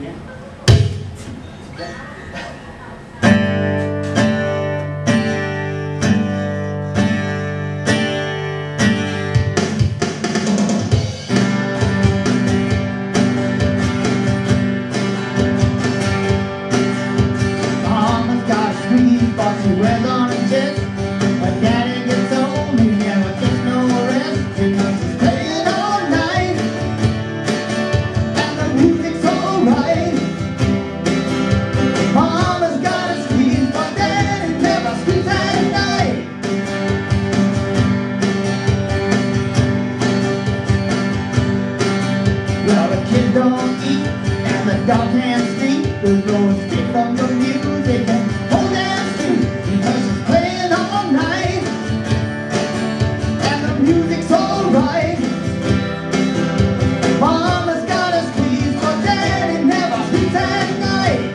Well, the kids don't eat and the dog can't sleep. There's no escape from the music and whole damn street, because it's playing all night and the music's alright. Mama's got a squeeze, but daddy never sleeps at night.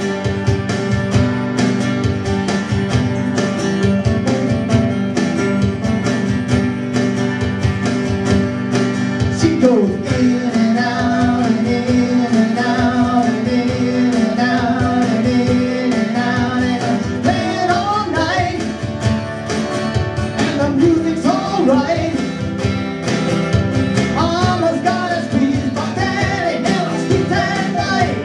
She goes in and out and in and out and in and out and in and out, and playing all night and the music's alright. Mama's got a squeeze, but daddy never sleeps at night.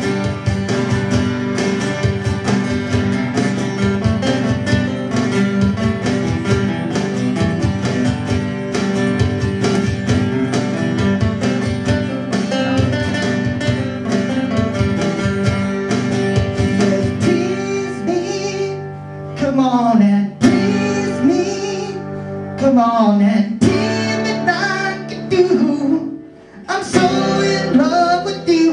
Come on and please me. Come on and please me like you do. I'm so in love with you.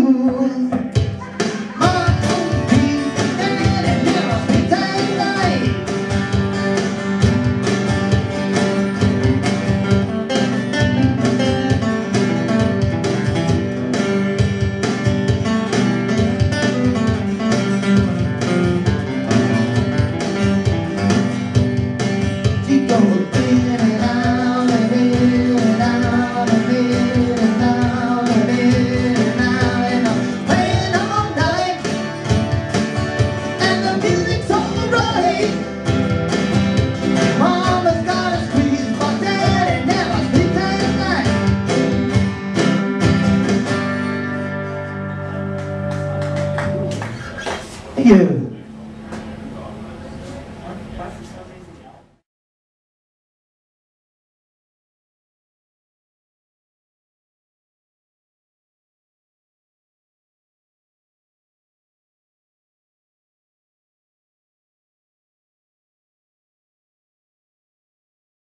My own peace and never sleeps at night. She goes in and out and in and out and in and out and in and out, and I'm playing all night and the music's alright. Mama's got a squeeze, but daddy never sleeps at night. Thank you.